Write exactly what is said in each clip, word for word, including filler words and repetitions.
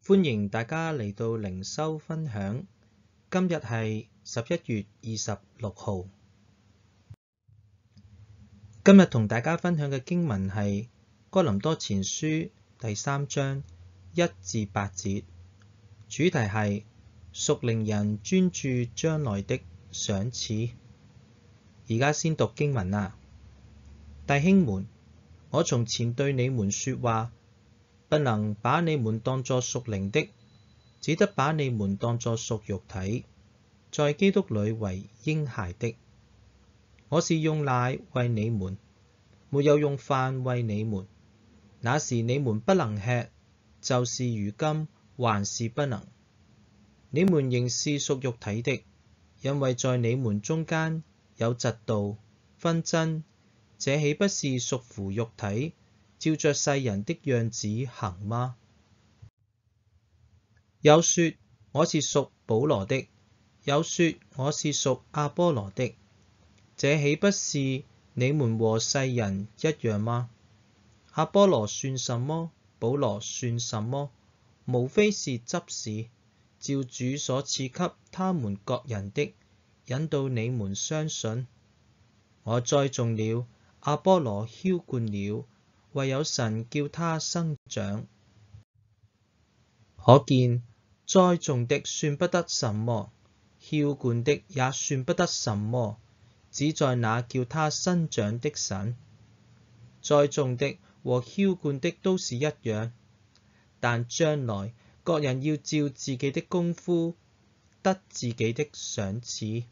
歡迎大家嚟到靈修分享。今日係十一月二十六號。今日同大家分享嘅經文係哥林多前書第三章一至八節，主題係屬靈人專注將來的賞賜。而家先讀經文啦。弟兄們，我從前對你們說話，不能把你們當作屬靈的，只得把你們當作屬肉體，在基督裡為嬰孩的。我是用奶餵你們，沒有用飯餵你們。那時你們不能吃，就是如今還是不能。你們仍是屬肉體的，因為在你們中間有嫉妒、紛爭，這豈不是屬乎肉體，照着世人的樣子行嗎？有說我是屬保羅的，有說我是屬阿波羅的，這豈不是你們和世人一樣嗎？阿波羅算什麼？保羅算什麼？無非是執事，照主所賜給他們各人的，引導你們相信。我栽種了，阿波羅澆灌了，唯有神叫他生長。可見栽種的算不得什麼，澆灌的也算不得什麼，只在那叫他生長的神。栽種的和澆灌的都是一樣，但將來各人要照自己的功夫得自己的賞賜。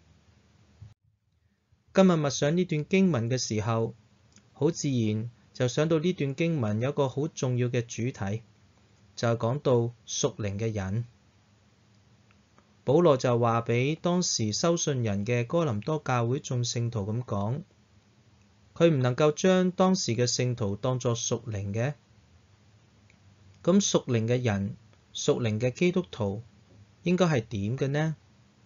今日默想呢段經文嘅時候，好自然就想到呢段經文有個好重要嘅主題，就係講到屬靈嘅人。保羅就話俾當時收信人嘅哥林多教會眾聖徒咁講，佢唔能夠將當時嘅聖徒當作屬靈嘅。咁屬靈嘅人，屬靈嘅基督徒應該係點嘅呢？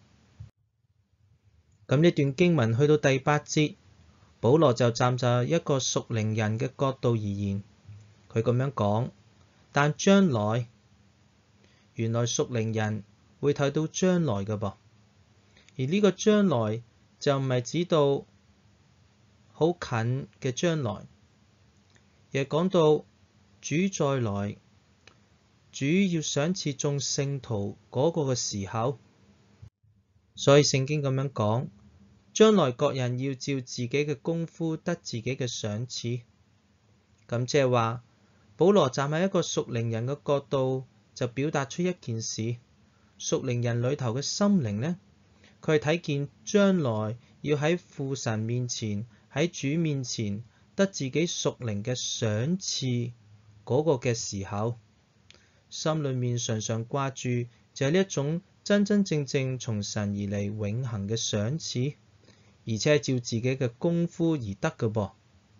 咁呢段經文去到第八節，保羅就站在一個屬靈人嘅角度而言，佢咁樣講，但將來，原來屬靈人會睇到將來嘅噃，而呢個將來就唔係指到好近嘅將來，而係講到主再來，主要賞賜眾聖徒嗰個嘅時候。所以聖經咁樣講，將來各人要照自己嘅功夫得自己嘅賞賜。咁即係話，保羅站喺一個屬靈人嘅角度，就表達出一件事：屬靈人裏頭嘅心靈呢，佢係睇見將來要喺父神面前，喺主面前得自己屬靈嘅賞賜嗰個嘅時候，心裏面常常掛住就係呢一種真真正正從神而嚟永恆嘅賞賜，而且係照自己嘅功夫而得嘅噃。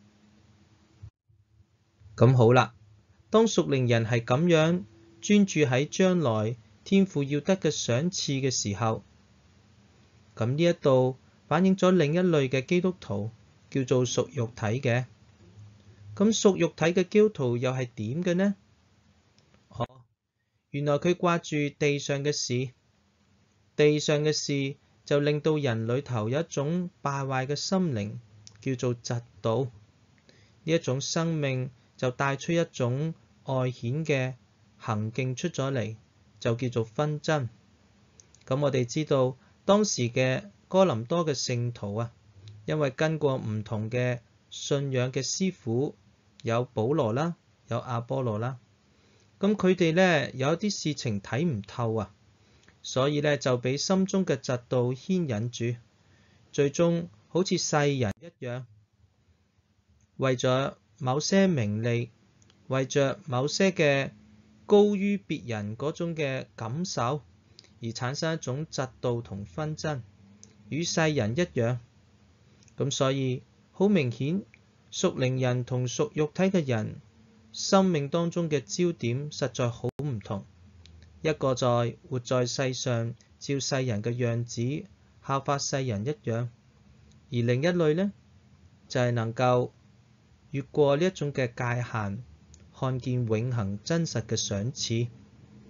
咁好啦，當屬靈人係咁樣專注喺將來天父要得嘅賞賜嘅時候，咁呢一度反映咗另一類嘅基督徒，叫做屬肉體嘅。咁屬肉體嘅基督徒又係點嘅呢？哦，原來佢掛住地上嘅事。地上嘅事就令到人裏頭有一種敗壞嘅心靈，叫做嫉妒。呢一種生命就帶出一種外顯嘅行徑出咗嚟，就叫做紛爭。咁我哋知道當時嘅哥林多嘅聖徒啊，因為跟過唔同嘅信仰嘅師傅，有保羅啦，有阿波羅啦，咁佢哋呢有一啲事情睇唔透啊。所以呢，就俾心中嘅嫉妒牽引住，最終好似世人一樣，為咗某些名利，為着某些嘅高於別人嗰種嘅感受，而產生一種嫉妒同紛爭，與世人一樣。咁所以好明顯，屬靈人同屬肉體嘅人生命當中嘅焦點實在好唔同。一個在活在世上，照世人嘅樣子，效法世人一樣；而另一類呢，就係、是、能夠越過呢一種嘅界限，看見永恆真實嘅賞賜。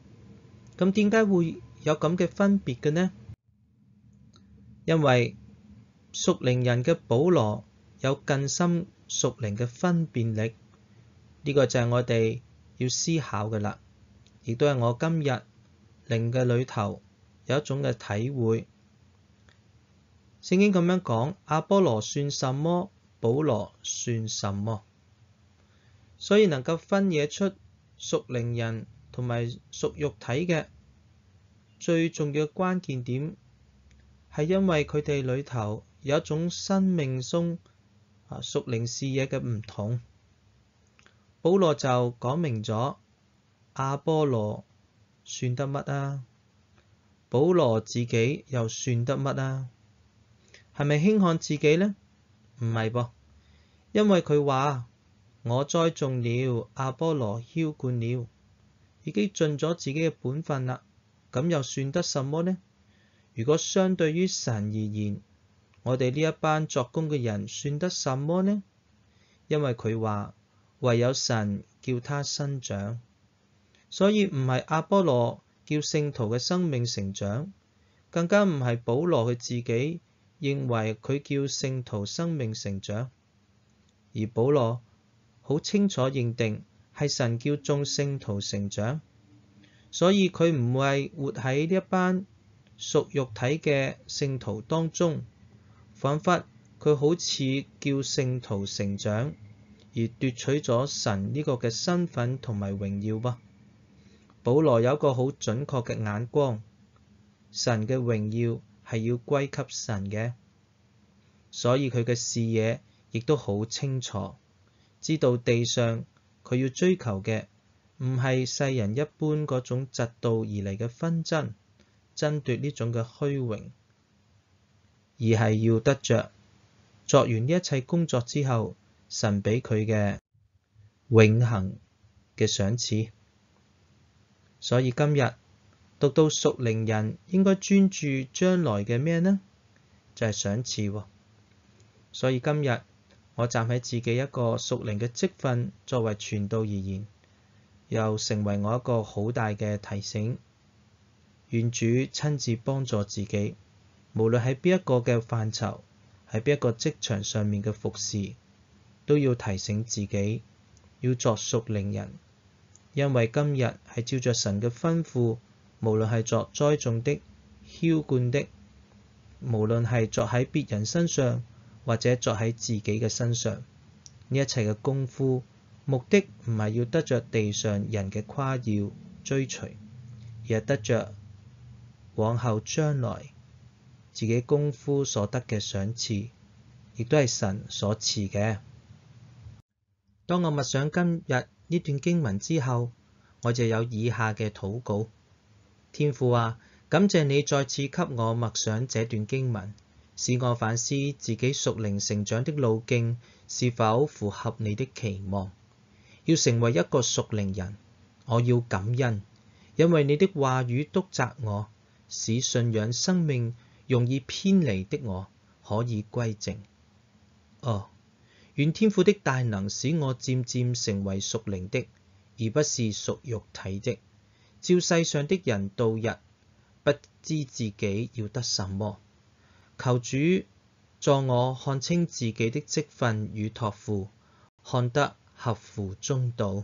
咁點解會有咁嘅分別嘅呢？因為屬靈人嘅保羅有更深屬靈嘅分辨力，呢個就係我哋要思考嘅啦，亦都係我今日靈嘅裏頭有一種嘅體會。聖經咁樣講，亞波羅算什麼？保羅算什麼？所以能夠分野出屬靈人同埋屬肉體嘅最重要嘅關鍵點，係因為佢哋裏頭有一種生命中啊屬靈視野嘅唔同。保羅就講明咗亞波羅算得乜啊？保羅自己又算得乜啊？係咪輕看自己呢？唔係噃，因為佢話我栽種了，亞波羅澆灌了，已經盡咗自己嘅本分啦。咁又算得什麼呢？如果相對於神而言，我哋呢一班作工嘅人算得什麼呢？因為佢話唯有神叫他生長，所以唔係亞波羅叫聖徒嘅生命成長，更加唔係保羅佢自己認為佢叫聖徒生命成長，而保羅好清楚認定係神叫眾聖徒成長。所以佢唔係活喺呢一班屬肉體嘅聖徒當中，彷彿佢好似叫聖徒成長，而奪取咗神呢個嘅身份同埋榮耀噃。保羅有一個好準確嘅眼光，神嘅榮耀係要歸給神嘅，所以佢嘅視野亦都好清楚，知道地上佢要追求嘅唔係世人一般嗰種嫉妒而嚟嘅紛爭，爭奪呢種嘅虛榮，而係要得着作完呢一切工作之後，神俾佢嘅永恆嘅賞賜。所以今日讀到屬靈人應該專注將來嘅咩呢？就係賞賜喎。所以今日我站喺自己一個屬靈嘅職分作為傳道而言，又成為我一個好大嘅提醒。願主親自幫助自己，無論喺邊一個嘅範疇，喺邊一個職場上面嘅服侍，都要提醒自己要作屬靈人。因為今日係照着神嘅吩咐，無論係作栽種的、澆灌的，無論係作喺別人身上或者作喺自己嘅身上，呢一切嘅功夫，目的唔係要得着地上人嘅誇耀追隨，而係得着往後將來自己功夫所得嘅賞賜，亦都係神所賜嘅。當我默想今日呢段經文之後，我就有以下嘅禱告。天父啊，感謝你再次給我默想這段經文，使我反思自己屬靈成長的路徑是否符合你的期望。要成為一個屬靈人，我要感恩，因為你的話語督責我，使信仰生命容易偏離的我可以歸正。哦，願天父的大能使我漸漸成為屬靈的，而不是屬肉體的，照世上的人度日，不知自己要得什麼。求主助我看清自己的職分與託付，看得合乎中道。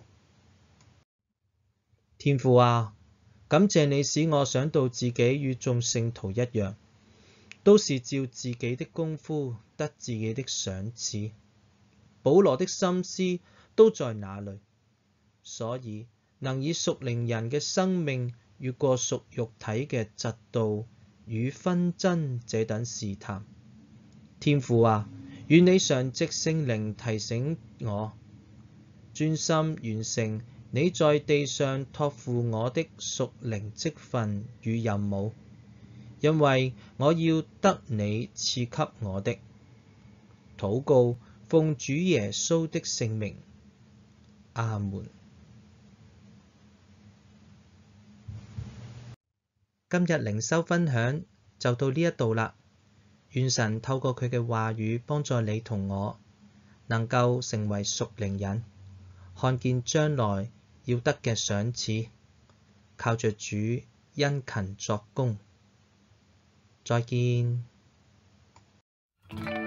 天父啊，感謝你使我想到自己與眾聖徒一樣，都是照自己的功夫得自己的賞賜。保羅的心思都在那裡，所以能以屬靈人嘅生命越過屬肉體嘅嫉妒與紛爭這等試探。天父啊，願你常藉聖靈提醒我，專心完成你在地上託付我的屬靈職分與任務，因為我要得你賜給我的。禱告，奉主耶穌的聖名，阿門。今日靈修分享就到呢一度啦。願神透過佢嘅話語幫助你同我，能夠成為屬靈人，看見將來要得嘅賞賜，靠着主殷勤作工。再見。